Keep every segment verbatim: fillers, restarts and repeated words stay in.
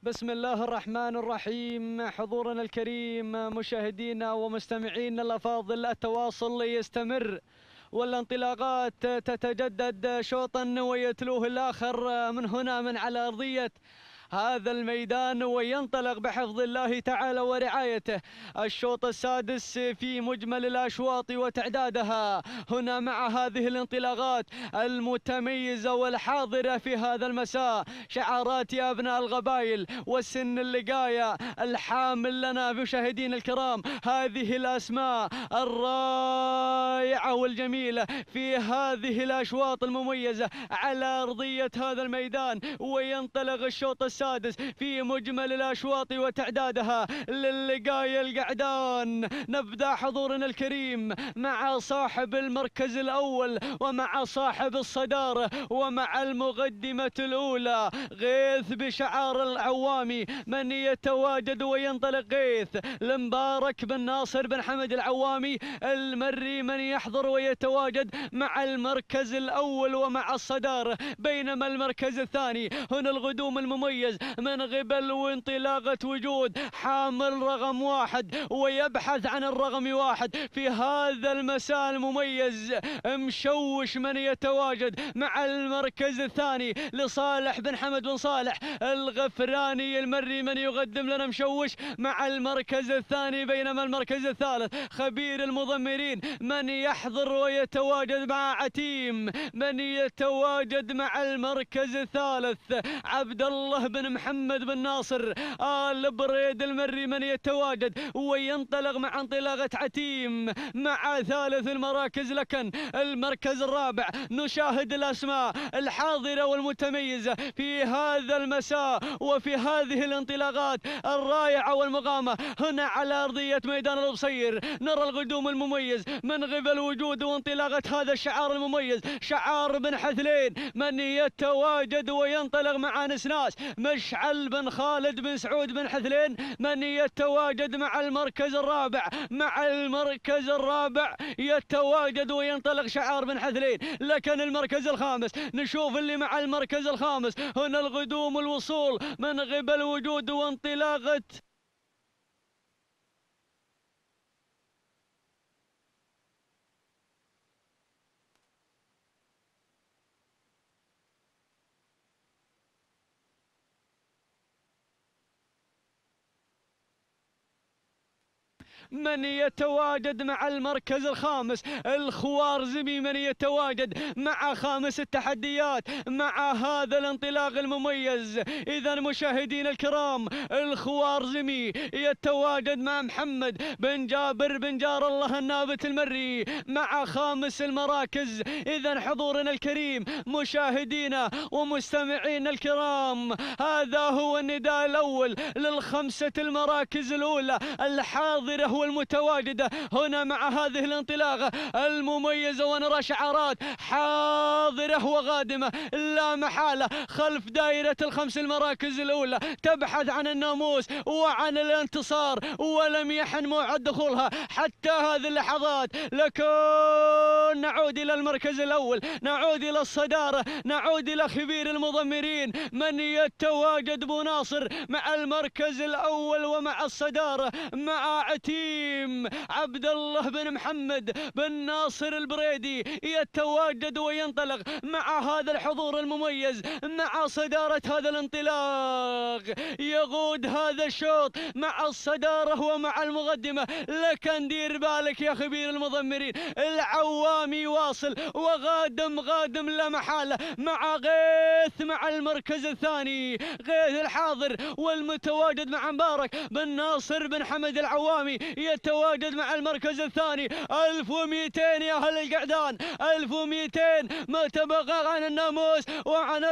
بسم الله الرحمن الرحيم. حضورنا الكريم، مشاهدينا ومستمعينا الأفاضل، التواصل يستمر والانطلاقات تتجدد شوطا ويتلوه الآخر من هنا من على أرضية هذا الميدان، وينطلق بحفظ الله تعالى ورعايته الشوط السادس في مجمل الأشواط وتعدادها. هنا مع هذه الانطلاقات المتميزة والحاضرة في هذا المساء، شعارات يا أبناء القبائل والسن اللقاية الحامل لنا مشاهدين الكرام هذه الأسماء الرائعة والجميلة في هذه الأشواط المميزة على أرضية هذا الميدان. وينطلق الشوط السادس السادس في مجمل الأشواط وتعدادها للقاية القعدان. نبدأ حضورنا الكريم مع صاحب المركز الأول ومع صاحب الصدارة ومع المقدمة الأولى، غيث بشعار العوامي من يتواجد وينطلق. غيث المبارك بن ناصر بن حمد العوامي المري من يحضر ويتواجد مع المركز الأول ومع الصدارة، بينما المركز الثاني هنا الغدوم المميز من قبل وانطلاقة وجود حامل رقم واحد ويبحث عن الرقم واحد في هذا المساء المميز، مشوش من يتواجد مع المركز الثاني لصالح بن حمد بن صالح الغفراني المري من يقدم لنا مشوش مع المركز الثاني، بينما المركز الثالث خبير المضمرين من يحضر ويتواجد مع عتيم من يتواجد مع المركز الثالث عبد الله بن محمد بن ناصر آل بريد المري من يتواجد وينطلق مع انطلاقة عتيم مع ثالث المراكز. لكن المركز الرابع نشاهد الأسماء الحاضرة والمتميزة في هذا المساء وفي هذه الانطلاقات الرائعة والمقامة هنا على أرضية ميدان البصير. نرى القدوم المميز من قبل وجود وانطلاقة هذا الشعار المميز، شعار بن حثلين من يتواجد وينطلق مع نسناس مشعل بن خالد بن سعود بن حثلين من يتواجد مع المركز الرابع. مع المركز الرابع يتواجد وينطلق شعار بن حثلين. لكن المركز الخامس نشوف اللي مع المركز الخامس هنا القدوم الوصول من قبل وجود وانطلاقة من يتواجد مع المركز الخامس الخوارزمي من يتواجد مع خامس التحديات مع هذا الانطلاق المميز. إذا مشاهدين الكرام الخوارزمي يتواجد مع محمد بن جابر بن جار الله النابت المري مع خامس المراكز. إذا حضورنا الكريم مشاهدينا ومستمعينا الكرام، هذا هو النداء الأول للخمسة المراكز الأولى الحاضرة والمتواجدة هنا مع هذه الانطلاقة المميزة. ونرى شعارات حاضرة وقادمة لا محالة خلف دائرة الخمس المراكز الأولى تبحث عن الناموس وعن الانتصار، ولم يحن موعد دخولها حتى هذه اللحظات. لكن نعود إلى المركز الأول، نعود إلى الصدارة، نعود إلى خبير المضمرين من يتواجد بناصر مع المركز الأول ومع الصدارة مع عتيم عبد الله بن محمد بن ناصر البريدي يتواجد وينطلق مع هذا الحضور المميز مع صدارة هذا الانطلاق. يقود هذا الشوط مع الصدارة ومع المقدمة. لكن دير بالك يا خبير المضمرين، العوامي واصل وغادم غادم لا محالة مع غيث مع المركز الثاني. غيث الحاضر والمتواجد مع مبارك بن ناصر بن حمد العوامي يتواجد مع المركز الثاني. ألف ومئتين يا أهل القعدان، ألف ومئتين ما تبقى عن الناموس وعن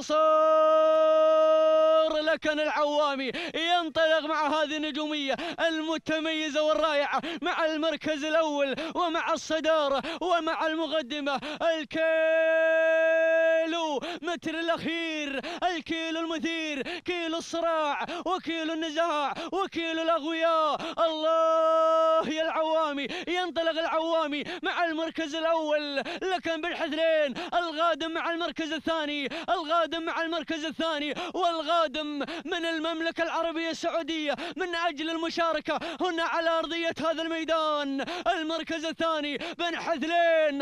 الانتصار. لكن العوامي ينطلق مع هذه النجومية المتميزة والرائعة مع المركز الأول ومع الصدارة ومع المقدمة. الكيلو متر الأخير، الكيلو المثير، كيلو الصراع وكيلو النزاع وكيلو الأغوياء. الله يا العوامي، ينطلق العوامي مع المركز الأول، لكن بالحذرين الغادم مع المركز الثاني، الغادم مع المركز الثاني، والغادم من المملكة العربية السعودية من أجل المشاركة هنا على أرضية هذا الميدان. المركز الثاني بن حذلين،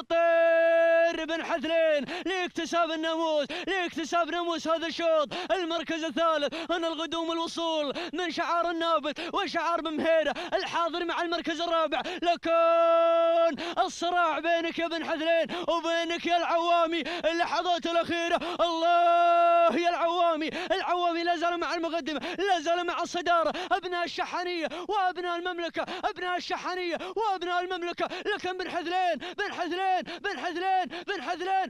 خطير بن حذلين لاكتساب الناموس، لاكتساب ناموس هذا الشوط. المركز الثالث هنا الغدوم الوصول من شعار النابت وشعار بمهيرة الحاضر مع المركز الرابع، لكن الصراع بينك يا بن حذلين وبينك يا العوامي اللحظات الأخيرة. الله يا العوامي، العوامي لا زال مع المقدمة، لا زال مع الصدارة، أبناء الشحانية وأبناء المملكة، أبناء الشحانية وأبناء المملكة، لكن بن حذلين بن حذلين بن حذلين بن حذلين.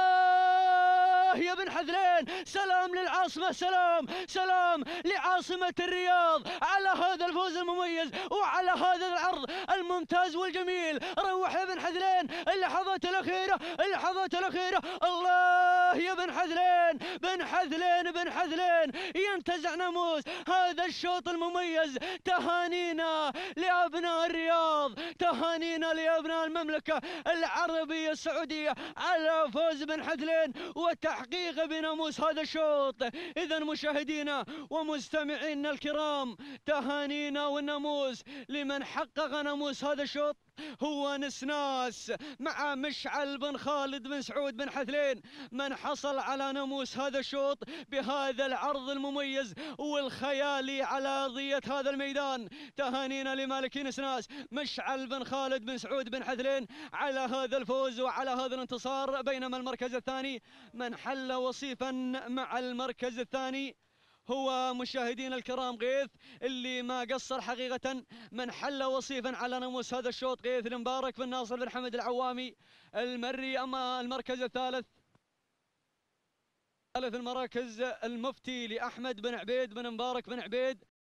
الله يا بن حذلين، سلام للعاصمة، سلام سلام لعاصمة الرياض على هذا الفوز المميز وعلى هذا العرض الممتاز والجميل. روح يا بن حذلين، اللحظات الأخيرة، اللحظات الأخيرة. الله يا بن حذلين، بن حذلين بن حذلين ينتزع ناموس هذا الشوط المميز. تهانينا لأبناء الرياض، تهانينا لأبناء المملكة العربية السعودية على فوز بن حذلين وتحقيق بناموس هذا الشوط. إذا مشاهدينا ومستمعينا الكرام، تهانينا والناموس لمن حقق ناموس هذا الشوط هو نسناس مع مشعل بن خالد بن سعود بن حذلين، من حصل على ناموس هذا الشوط بهذا العرض المميز والخيالي على أرضية هذا الميدان. تهانينا لمالكي نسناس مشعل بن خالد بن سعود بن حذلين على هذا الفوز وعلى هذا الانتصار. بينما المركز الثاني من حل وصيفا مع المركز الثاني هو مشاهدينا الكرام غيث، اللي ما قصر حقيقة، من حل وصيفا على ناموس هذا الشوط غيث المبارك بن ناصر بن حمد العوامي المري. أما المركز الثالث، ثالث المراكز المفتي لأحمد بن عبيد بن مبارك بن عبيد